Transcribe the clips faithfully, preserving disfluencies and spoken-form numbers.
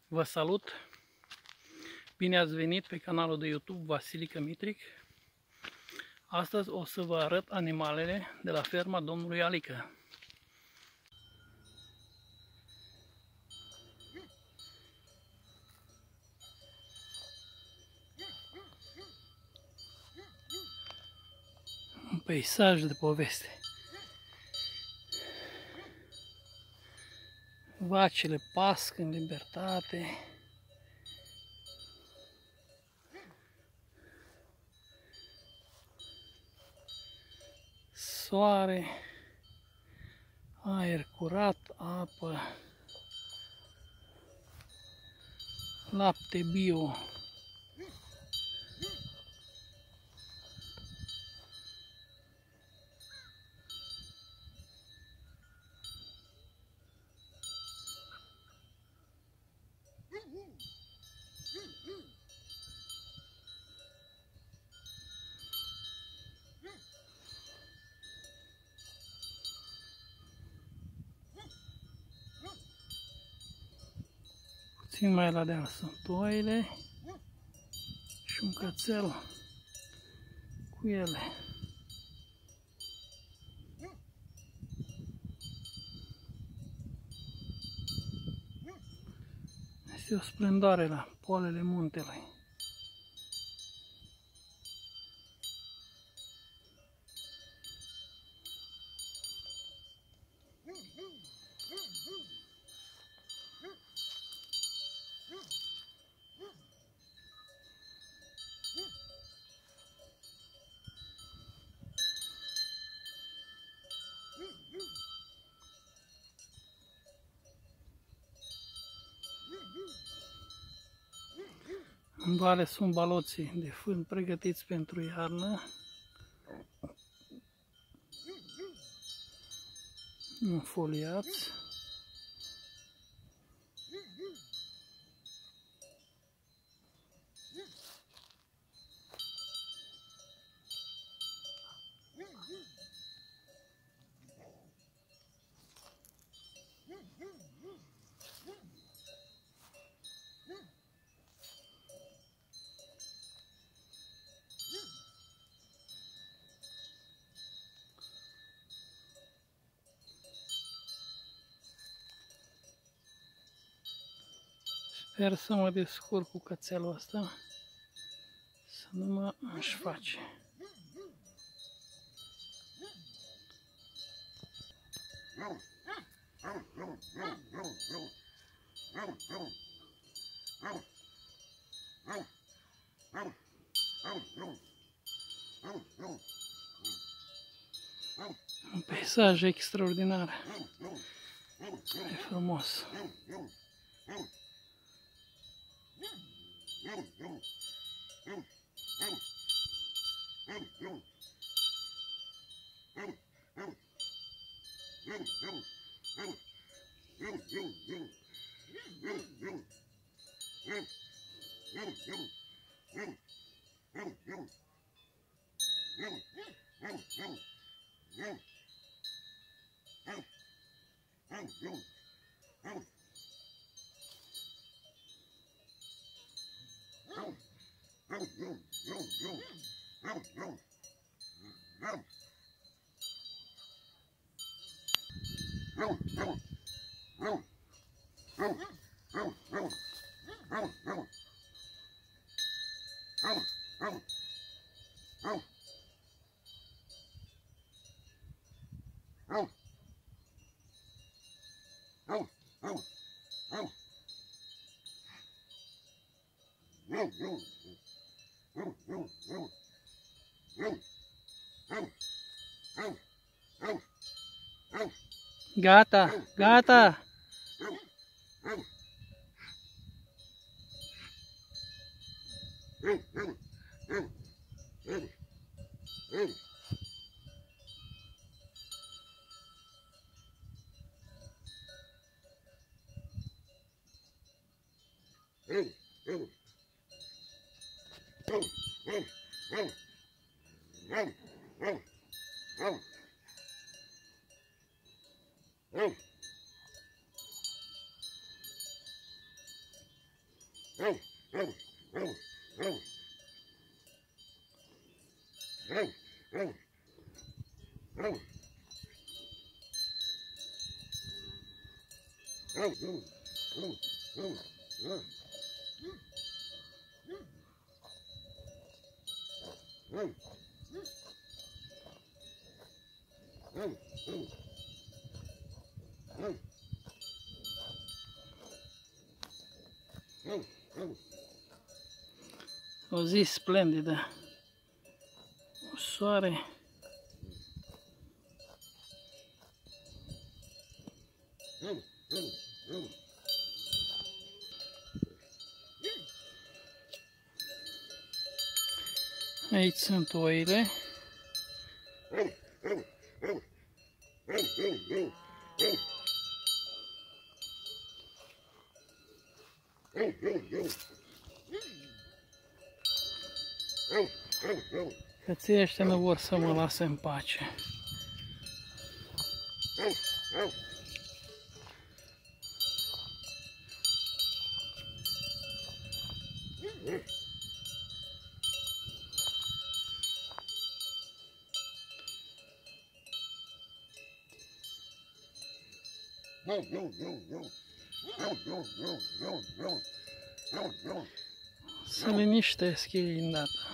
Vă salut! Bine ați venit pe canalul de YouTube Vasilica Mitric. Astăzi o să vă arăt animalele de la ferma domnului Alică. Un peisaj de poveste. Vacile pasc în libertate. Soare, aer curat, apă, lapte bio. Puțin mai la deal sunt oile și un cățel cu ele. Este o splendoare la poalele muntelui. În vale sunt baloții de fân pregătiți pentru iarnă. Înfoliați. Sper să mă descurc cu cățelul ăsta, să nu mă își face. Un peisaj extraordinar, e frumos. Gata, gata! O zi splendidă. Soare. Aici sunt oile. Căței ăștia nu vor să mă lase în pace. Să liniștesc ei îndată.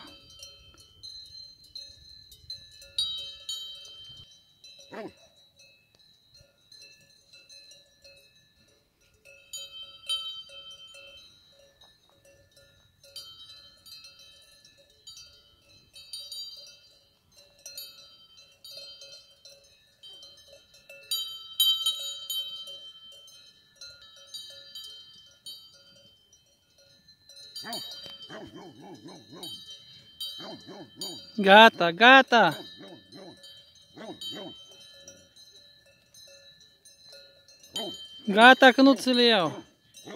Gata, gata! Gata că nu ți le iau!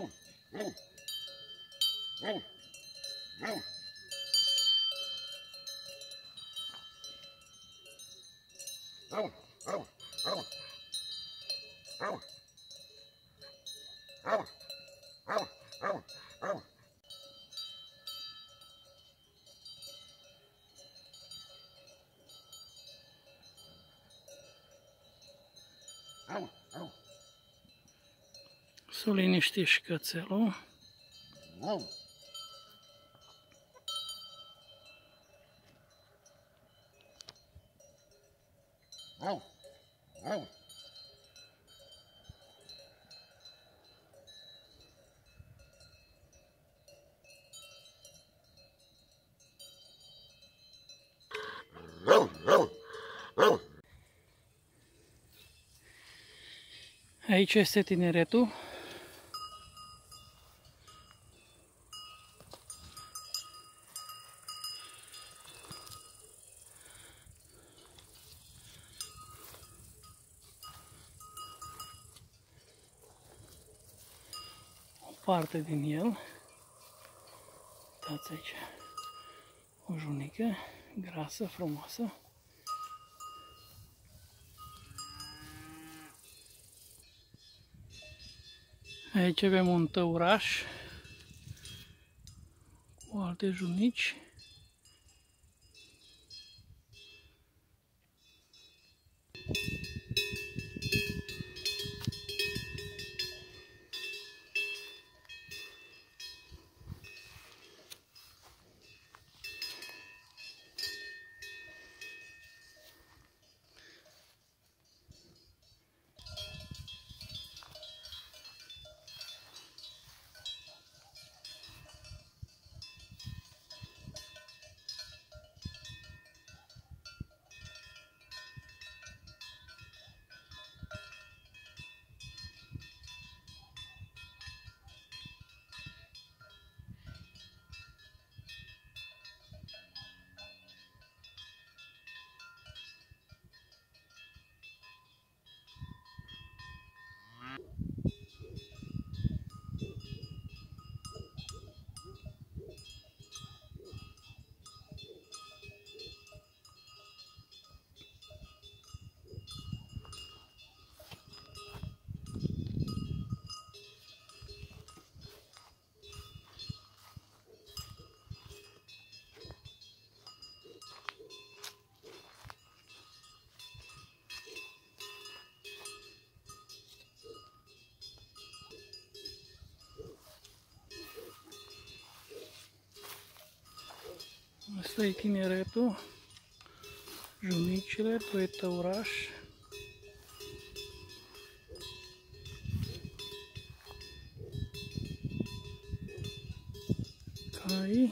Să liniștești cățelul. Aici este tineretul. O parte din el. Uitați aici. O junică grasă, frumoasă. Aici avem un tăuraș cu alte junici. Asta e tineretul, junicile, doi tăurași. Cai.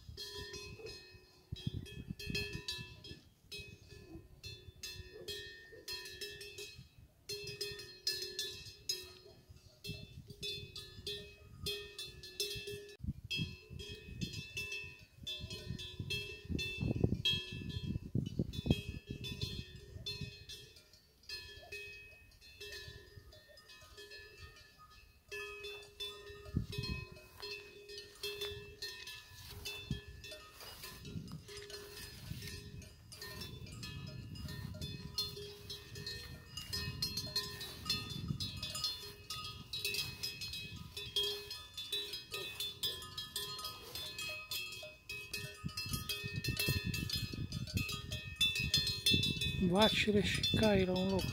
Vacile și caii la un loc.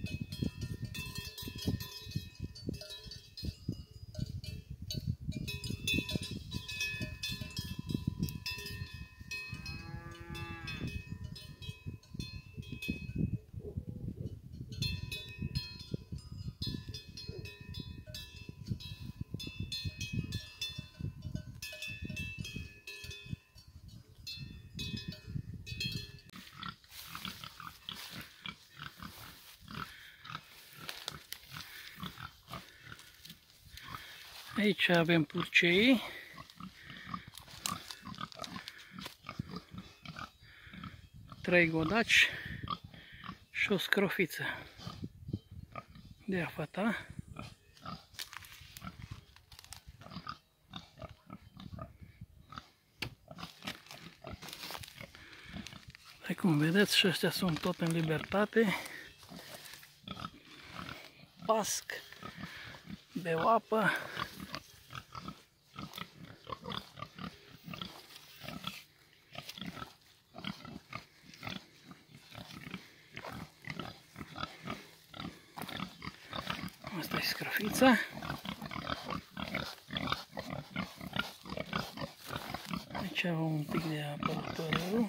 Aici avem purcei. Trei godaci și o scrofiță de a fata. Hai cum vedeți, și ăștia sunt tot în libertate. Pasc, beau apă. Asta e scrofița. Aici avem un pic de apărătorul.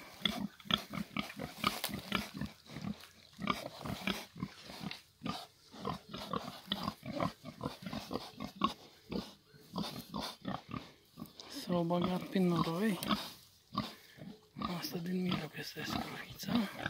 S-au băgat prin noroi. Asta din mijloc este scrofița.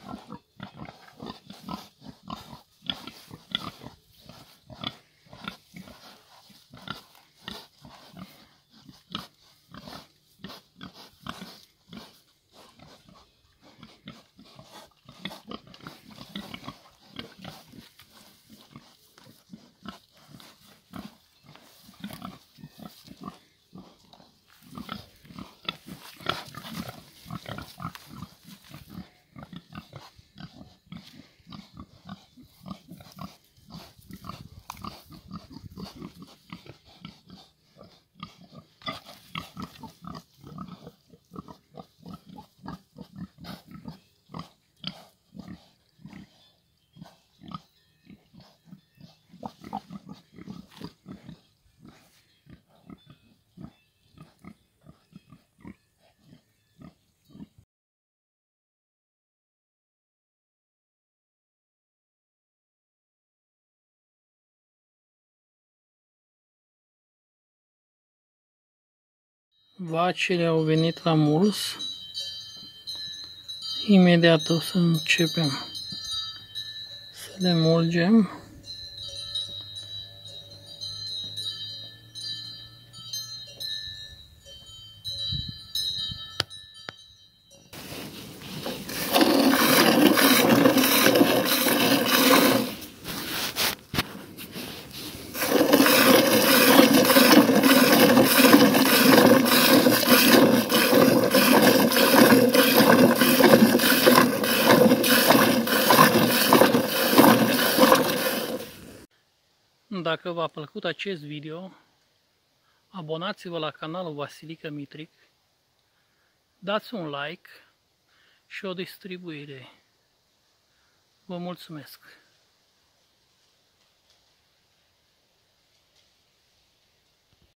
Vacile au venit la mulți. Imediat o să începem să le mulgem. Dacă v-a plăcut acest video, abonați-vă la canalul Vasilica Mitric, dați un like și o distribuire. Vă mulțumesc!